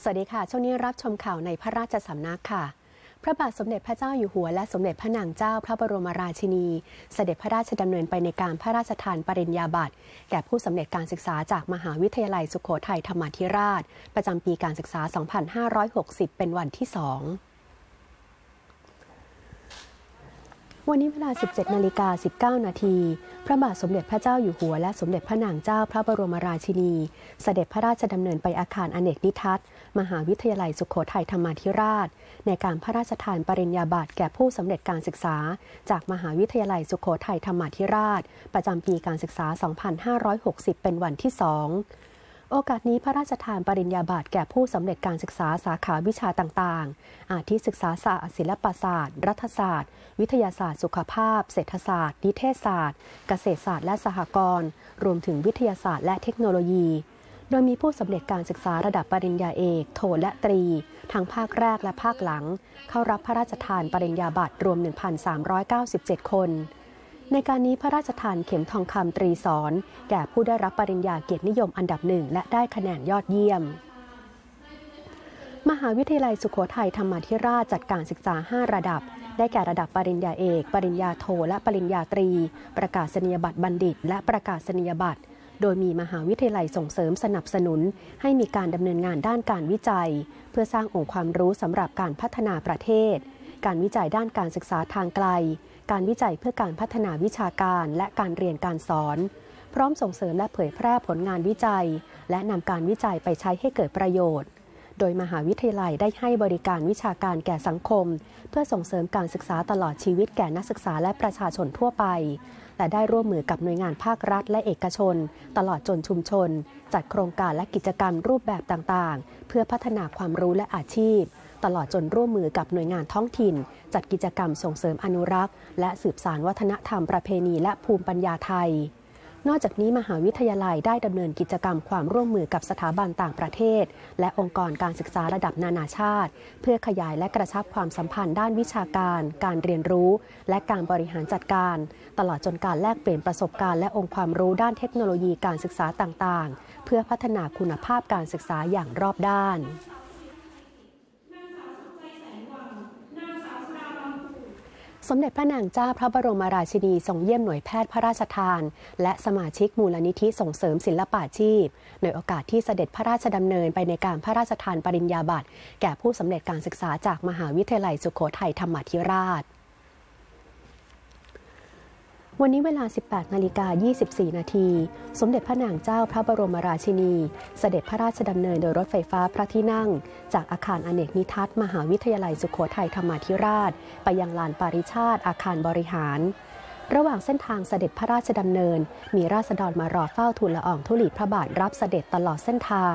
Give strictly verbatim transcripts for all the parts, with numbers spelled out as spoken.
สวัสดีค่ะช่วงนี้รับชมข่าวในพระราชสำนักค่ะพระบาทสมเด็จพระเจ้าอยู่หัวและสมเด็จพระนางเจ้าพระบรมราชินีเสด็จพระราชดำเนินไปในการพระราชทานปริญญาบัตรแก่ผู้สำเร็จการศึกษาจากมหาวิทยาลัยสุโขทัยธรรมาธิราชประจำปีการศึกษา สองพันห้าร้อยหกสิบ เป็นวันที่สองวันนี้เวลา สิบเจ็ดนาฬิกาสิบเก้านาทีพระบาทสมเด็จพระเจ้าอยู่หัวและสมเด็จพระนางเจ้าพระบรมราชินีเสด็จพระราชดำเนินไปอาคารอเนกนิทัศน์มหาวิทยาลัยสุโขทัยธรรมาธิราชในการพระราชทานปริญญาบัตรแก่ผู้สำเร็จการศึกษาจากมหาวิทยาลัยสุโขทัยธรรมาธิราชประจำปีการศึกษา สองพันห้าร้อยหกสิบ เป็นวันที่สองโอกาสนี้พระราชทานปริญญาบัตรแก่ผู้สำเร็จการศึกษาสาขาวิชาต่างๆอาทิศึกษาศาสตร์ศิลปศาสตร์รัฐศาสตร์วิทยาศาสตร์สุขภาพเศรษฐศาสตร์นิเทศศาสตร์เกษตรศาสตร์และสหกรณ์รวมถึงวิทยาศาสตร์และเทคโนโลยีโดยมีผู้สำเร็จการศึกษาระดับปริญญาเอกโทและตรีทั้งภาคแรกและภาคหลังเข้ารับพระราชทานปริญญาบัตรรวม หนึ่งพันสามร้อยเก้าสิบเจ็ด คนในการนี้พระราชทานเข็มทองคำตรีสอนแก่ผู้ได้รับปริญญาเกียรตินิยมอันดับหนึ่งและได้คะแนนยอดเยี่ยมมหาวิทยาลัยสุโขทัยธรรมาธิราชจัดการศึกษาห้าระดับได้แก่ระดับปริญญาเอกปริญญาโทและปริญญาตรีประกาศนียบัตรบัณฑิตและประกาศนียบัตรโดยมีมหาวิทยาลัยส่งเสริมสนับสนุนให้มีการดำเนินงานด้านการวิจัยเพื่อสร้างองค์ความรู้สำหรับการพัฒนาประเทศการวิจัยด้านการศึกษาทางไกลการวิจัยเพื่อการพัฒนาวิชาการและการเรียนการสอนพร้อมส่งเสริมและเผยแพร่ผลงานวิจัยและนำการวิจัยไปใช้ให้เกิดประโยชน์โดยมหาวิทยาลัยได้ให้บริการวิชาการแก่สังคมเพื่อส่งเสริมการศึกษาตลอดชีวิตแก่นักศึกษาและประชาชนทั่วไปและได้ร่วมมือกับหน่วยงานภาครัฐและเอกชนตลอดจนชุมชนจัดโครงการและกิจกรรมรูปแบบต่างๆเพื่อพัฒนาความรู้และอาชีพตลอดจนร่วมมือกับหน่วยงานท้องถิ่นจัดกิจกรรมส่งเสริมอนุรักษ์และสืบสานวัฒนธรรมประเพณีและภูมิปัญญาไทยนอกจากนี้มหาวิทยาลัยได้ดำเนินกิจกรรมความร่วมมือกับสถาบันต่างประเทศและองค์กรการศึกษาระดับนานาชาติเพื่อขยายและกระชับความสัมพันธ์ด้านวิชาการการเรียนรู้และการบริหารจัดการตลอดจนการแลกเปลี่ยนประสบการณ์และองค์ความรู้ด้านเทคโนโลยีการศึกษาต่างๆเพื่อพัฒนาคุณภาพการศึกษาอย่างรอบด้านสมเด็จพระนางเจ้าพระบรมราชินีทรงเยี่ยมหน่วยแพทย์พระราชทานและสมาชิกมูลนิธิส่งเสริมศิลปาชีพในโอกาสที่เสด็จพระราชดำเนินไปในการพระราชทานปริญญาบัตรแก่ผู้สำเร็จการศึกษาจากมหาวิทยาลัยสุโขทัยธรรมาธิราชวันนี้เวลา สิบแปดนาฬิกายี่สิบสี่นาทีสมเด็จพระนางเจ้าพระบรมราชินีเสด็จพระราชดำเนินโดยรถไฟฟ้าพระที่นั่งจากอาคารอเนกนิทัศน์มหาวิทยาลัยสุโขทัยธรรมาธิราชไปยังลานปาริชาติอาคารบริหารระหว่างเส้นทางเสด็จพระราชดำเนินมีราษฎรมารอเฝ้าทูลละอองธุลีพระบาทรับเสด็จตลอดเส้นทาง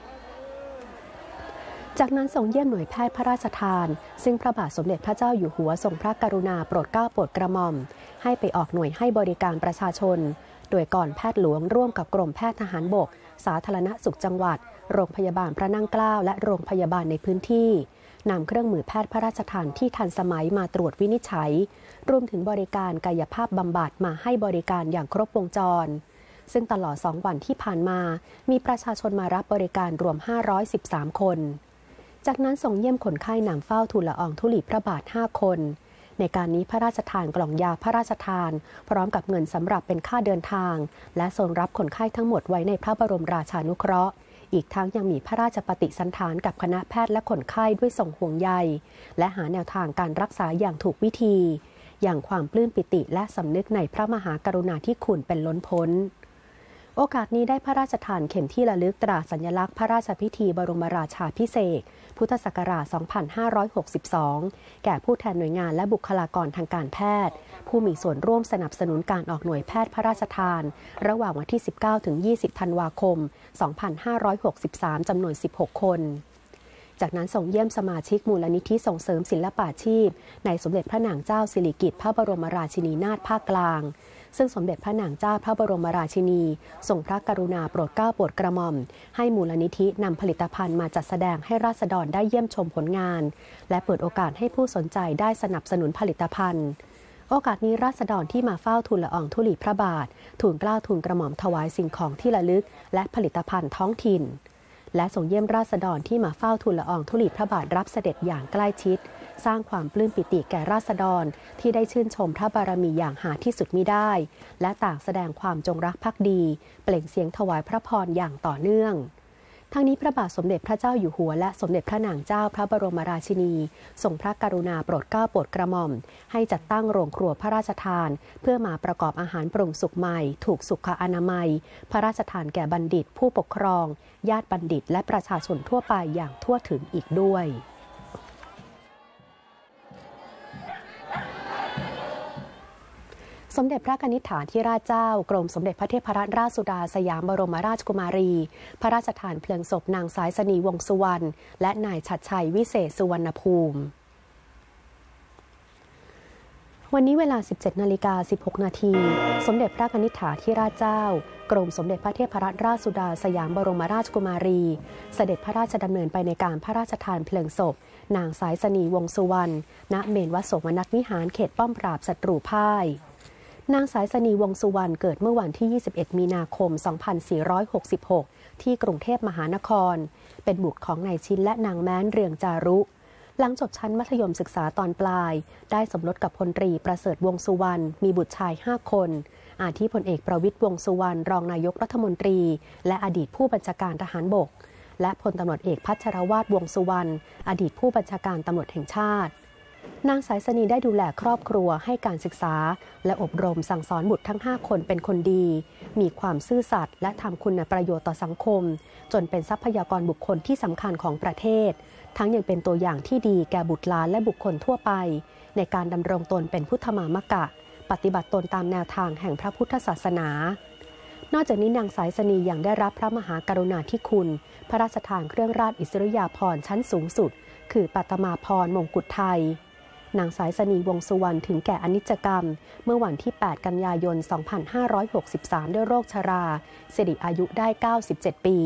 จากนั้นทรงเยี่ยมหน่วยแพทย์พระราชทานซึ่งพระบาทสมเด็จพระเจ้าอยู่หัวทรงพระกรุณาโปรดเกล้าโปรดกระหม่อมให้ไปออกหน่วยให้บริการประชาชนโดยก่อนแพทย์หลวงร่วมกับกรมแพทย์ทหารบกสาธารณสุขจังหวัดโรงพยาบาลพระนั่งเกล้าและโรงพยาบาลในพื้นที่นำเครื่องมือแพทย์พระราชทานที่ทันสมัยมาตรวจวินิจฉัยรวมถึงบริการกายภาพบำบัดมาให้บริการอย่างครบวงจรซึ่งตลอดสองวันที่ผ่านมามีประชาชนมารับบริการรวมห้าร้อยสิบสามคนจากนั้นทรงเยี่ยมคนไข้นำเฝ้าทูลละอองธุลีพระบาทห้าคนในการนี้พระราชทานกล่องยาพระราชทานพร้อมกับเงินสำหรับเป็นค่าเดินทางและทรงรับคนไข้ทั้งหมดไว้ในพระบรมราชานุเคราะห์อีกทั้งยังมีพระราชปฏิสันถานกับคณะแพทย์และคนไข้ด้วยทรงห่วงใยและหาแนวทางการรักษาอย่างถูกวิธีอย่างความปลื้มปิติและสำนึกในพระมหากรุณาธิคุณเป็นล้นพ้นโอกาสนี้ได้พระราชทานเข็มที่ระลึกตราสัญลักษณ์พระราชพิธีบรมราชาภิเษกพุทธศักราช สองพันห้าร้อยหกสิบสอง แก่ผู้แทนหน่วยงานและบุคลากรทางการแพทย์ผู้มีส่วนร่วมสนับสนุนการออกหน่วยแพทย์พระราชทานระหว่างวันที่ สิบเก้าถึงยี่สิบ ธันวาคม สองพันห้าร้อยหกสิบสาม จำนวน สิบหก คนจากนั้นส่งเยี่ยมสมาชิกมูลนิธิส่งเสริมศิลปาชีพในสมเด็จพระนางเจ้าสิริกิติ์พระบรมราชินีนาถภาคกลางซึ่งสมเด็จพระนางเจ้าพระบรมราชินีทรงพระกรุณาโปรดเกล้าโปรดกระหม่อมให้มูลนิธินำผลิตภัณฑ์มาจัดแสดงให้ราษฎรได้เยี่ยมชมผลงานและเปิดโอกาสให้ผู้สนใจได้สนับสนุนผลิตภัณฑ์โอกาสนี้ราษฎรที่มาเฝ้าทูลละอองธุลีพระบาททูลเกล้าทูลกระหม่อมถวายสิ่งของที่ระลึกและผลิตภัณฑ์ท้องถิ่นและทรงเยี่ยมราษฎรที่มาเฝ้าทูลละอองธุลีพระบาทรับเสด็จอย่างใกล้ชิดสร้างความปลื้มปิติแก่ราษฎรที่ได้ชื่นชมพระบารมีอย่างหาที่สุดมิได้และต่างแสดงความจงรักภักดีเปล่งเสียงถวายพระพรอย่างต่อเนื่องทั้งนี้พระบาทสมเด็จพระเจ้าอยู่หัวและสมเด็จพระนางเจ้าพระบรมราชินีทรงพระกรุณาโปรดเกล้าโปรดกระหม่อมให้จัดตั้งโรงครัวพระราชทานเพื่อมาประกอบอาหารปรุงสุกใหม่ถูกสุขอนามัยพระราชทานแก่บัณฑิตผู้ปกครองญาติบัณฑิตและประชาชนทั่วไปอย่างทั่วถึงอีกด้วยสมเด็จพระนิธิฐาธิราชเจ้ากรมสมเด็จพระเทพรัตนราชสุดาสยามบรมราชกุมารีพระราชทานเพลิงศพนางสายสนีวงศ์สุวรรณและนายฉัตรชัยวิเศษสุวรรณภูมิวันนี้เวลา สิบเจ็ดนาฬิกาสิบหกนาทีสมเด็จพระนิธิฐาธิราชเจ้ากรมสมเด็จพระเทพรัตนราชสุดาสยามบรมราชกุมารีเสด็จพระราชดำเนินไปในการพระราชทานเพลิงศพนางสายสนีวงศ์สุวรรณณเมรุวัดโสมนัสวิหารเขตป้อมปราบศัตรูพ่ายนางสายสนีวงศ์สุวรรณเกิดเมื่อวันที่ยี่สิบเอ็ดมีนาคมสองพันสี่ร้อยหกสิบหกที่กรุงเทพมหานครเป็นบุตรของนายชินและนางแม้นเรืองจารุหลังจบชั้นมัธยมศึกษาตอนปลายได้สมรสกับพลตรีประเสริฐวงศ์สุวรรณมีบุตรชายห้าคนอาทิพลเอกประวิตรวงศ์สุวรรณรองนายกรัฐมนตรีและอดีตผู้บัญชาการทหารบกและพลตำรวจเอกพัชรวาทวงศ์สุวรรณอดีตผู้บัญชาการตำรวจแห่งชาตินางสายสนีได้ดูแลครอบครัวให้การศึกษาและอบรมสั่งสอนบุตรทั้งห้าคนเป็นคนดีมีความซื่อสัตย์และทำคุณประโยชน์ต่อสังคมจนเป็นทรัพยากรบุคคลที่สำคัญของประเทศทั้งยังเป็นตัวอย่างที่ดีแก่บุตรหลานและบุคคลทั่วไปในการดำรงตนเป็นพุทธมามกะปฏิบัติตนตามแนวทางแห่งพระพุทธศาสนานอกจากนี้นางสายสนียังได้รับพระมหากรุณาธิคุณพระราชทานเครื่องราชอิสริยาภรณ์ชั้นสูงสุดคือปัตมาภรณ์มงกุฎไทยนางสายสนีวงศ์สุวรรณถึงแก่อนิจกรรมเมื่อวันที่แปดกันยายนสองพันห้าร้อยหกสิบสามด้วยโรคชราสิริอายุได้เก้าสิบเจ็ดปี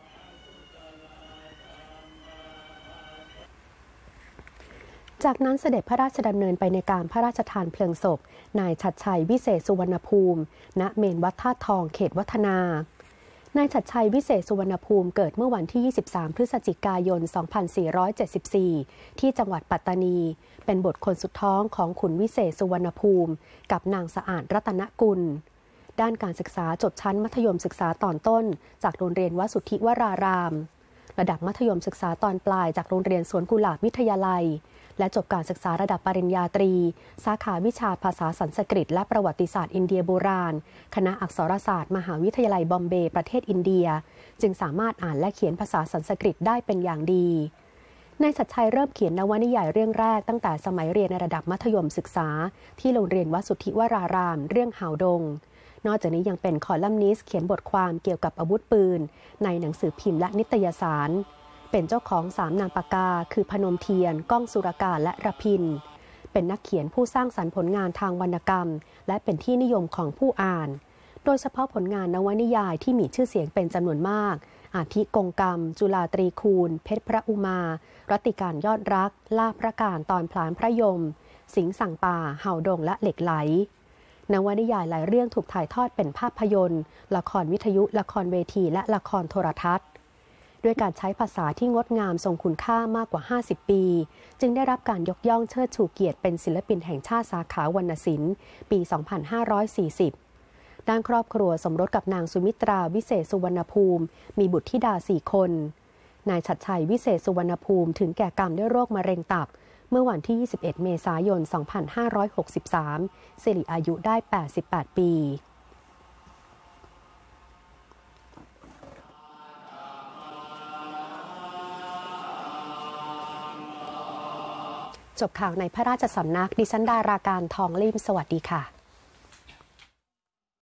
จากนั้นเสด็จพระราชดำเนินไปในการพระราชทานเพลิงศพนายฉัตรชัยวิเศษสุวรรณภูมิณเมรุวัดธาตุทองเขตวัฒนานายฉัตรชัยวิเศษสุวรรณภูมิเกิดเมื่อวันที่ยี่สิบสามพฤศจิกายนสองพันสี่ร้อยเจ็ดสิบสี่ที่จังหวัดปัตตานีเป็นบุตรคนสุดท้องของขุนวิเศษสุวรรณภูมิกับนางสะอาดรัตนกุลด้านการศึกษาจบชั้นมัธยมศึกษาตอนต้นจากโรงเรียนวัดสุทธิวรารามระดับมัธยมศึกษาตอนปลายจากโรงเรียนสวนกุหลาบวิทยาลัยและจบการศึกษาระดับปริญญาตรีสาขาวิชาภาษาสันสกฤตและประวัติศาสตร์อินเดียโบราณคณะอักษรศาสตร์มหาวิทยาลัยบอมเบย์ประเทศอินเดียจึงสามารถอ่านและเขียนภาษาสันสกฤตได้เป็นอย่างดีนายฉัตรชัยเริ่มเขียนนวนิยายเรื่องแรกตั้งแต่สมัยเรียนในระดับมัธยมศึกษาที่โรงเรียนวัดสุทธิวรารามเรื่องหาวดงนอกจากนี้ยังเป็นคอลัมนิสต์เขียนบทความเกี่ยวกับอาวุธปืนในหนังสือพิมพ์และนิตยสารเป็นเจ้าของสามนามปากกาคือพนมเทียนก้องสุรการและระพินเป็นนักเขียนผู้สร้างสรรค์ผลงานทางวรรณกรรมและเป็นที่นิยมของผู้อ่านโดยเฉพาะผลงานนวนิยายที่มีชื่อเสียงเป็นจำนวนมากอาทิกงกรรมจุฬาตรีคูณเพชรพระอุมารัตติการยอดรักลาภพระการตอนพลานพระยมสิงห์สั่งป่าเห่าดงและเหล็กไหลนวนิยายหลายเรื่องถูกถ่ายทอดเป็นภาพยนตร์ละครวิทยุละครเวทีและละครโทรทัศน์ด้วยการใช้ภาษาที่งดงามทรงคุณค่ามากกว่าห้าสิบปีจึงได้รับการยกย่องเชิดชูเกียรติเป็นศิลปินแห่งชาติสาขาวรรณศิลป์ปีสองพันห้าร้อยสี่สิบด้านครอบครัวสมรสกับนางสุมิตราวิเศษสุวรรณภูมิมีบุตรธิดาสี่คนนายฉัตรชัยวิเศษสุวรรณภูมิถึงแก่กรรมด้วยโรคมะเร็งตับเมื่อวันที่ยี่สิบเอ็ดเมษายนสองพันห้าร้อยหกสิบสามสิริอายุได้แปดสิบแปดปีจบข่าวในพระราชสำนักดิฉันดาราการทองลิ่มสวัสดีค่ะ